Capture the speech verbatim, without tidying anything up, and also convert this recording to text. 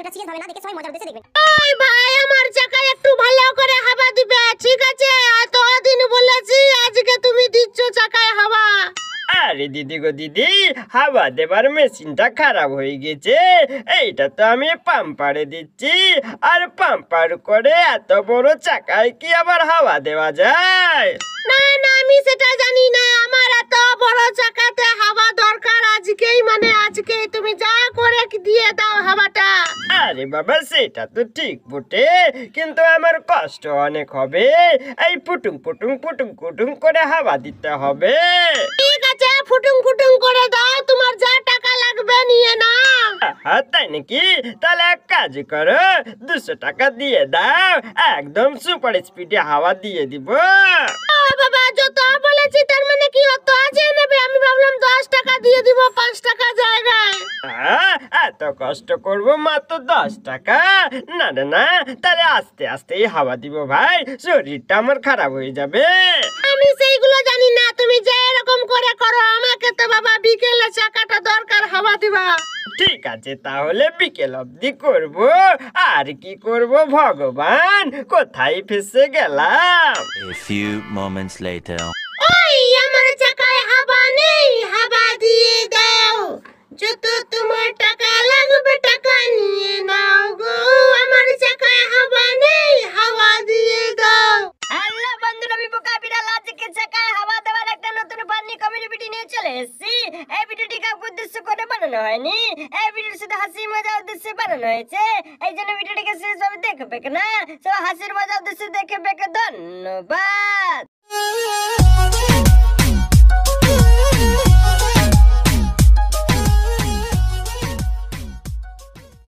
ভিডিওটা সিরিয়াস ভাবে না দেখে সবাই মজা করতে দেখবেন। ওই ভাই আমার চাকায় একটু ভালো করে হাওয়া দিবে, ঠিক আছে? এতদিন বলেছি, আজকে তুমি দিচ্ছ চাকায় হাওয়া। আরে দিদি গো দিদি, হাওয়া দেবার মেশিনটা খারাপ হয়ে গেছে। এইটা তো আমি পাম্পারে দিচ্ছি, আর পাম্পার করে এত বড় চাকায় কি আবার হাওয়া দেওয়া যায়? না না, আমি সেটা জানি না। আমার এত বড় চাকাতে হাওয়া দরকার আজকেই, মানে আজকেই। তুমি যা করে দিয়ে দাও হাওয়াটা। আরে বাবা সেটা তো ঠিক বটে, কিন্তু আমার কষ্ট অনেক হবে। এই পুটুং পুটুং পুটুং পুটুং করে হাওয়া দিতে হবে। ঠিক আছে, ফুটুং ফুটুং করে দাও, তোমার যা টাকা লাগবে নিয়ে নাও। আহা, তাই নাকি? তাহলে এক কাজ করো, দুশো টাকা দিয়ে দাও, একদম সুপার স্পিডে হাওয়া দিয়ে দিব। ও বাবা, যত বলেছি তার মানে কি অত আছে নেবে? আমি ভাবলাম দশ টাকা দিয়ে দিব পাঁচ টাকা জায়গায়। আহ, এত কষ্ট করব মাত্র দশ টাকা? না না না, তাহলে আস্তে আস্তেই হাওয়া দিব ভাই, শরীরটা আমার খারাপ হয়ে যাবে। আমি সেইগুলো জানি না, তুমি যে এরকম করে করো। আমাকে তো বাবা বিকেলে চাকাটা দরকার হাওয়া দিবা। ঠিক আছে, তাহলে বিকেল অবধি করব। আর কি করব ভগবান, কোথায় ফেসে গেলাম? A few moments later. ওই আমার চাকায় হাওয়া নেই, হাওয়া দিয়ে দাও। যত তোমার টাকা লাগবে টাকা নিয়ে নাও গো। আমার চাকায় হাওয়া নেই, হাওয়া দিয়ে দাও। হ্যালো বন্ধুরা, আমি বোকা বিড়াল আজকে চাকায় হাওয়া দেওয়ার একটা নতুন ফানি কমেডি ভিডিও নিয়ে চলে এসেছি। এই ভিডিওটি কাউকে উদ্দেশ্য করে বানানো হয়নি, এই ভিডিওর শুধু হাসি মজা উদ্দেশ্যে বানানো হয়েছে। এই জন্য ভিডিওটিকে শেষভাবে দেখবে না, সব হাসির মজা উদ্দেশ্যে দেখবে। ধন্যবাদ।